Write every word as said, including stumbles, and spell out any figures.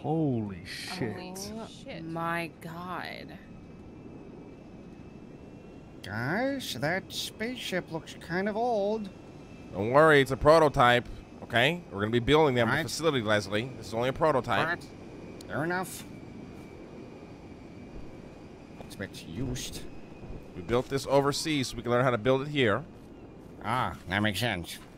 Holy shit. Oh, Shit. my God. Guys, that spaceship looks kind of old. Don't worry, it's a prototype. Okay, we're gonna be building them at Right. the facility, Leslie. This is only a prototype. Alright. Fair enough. It's a bit used. We built this overseas so we can learn how to build it here. Ah, that makes sense.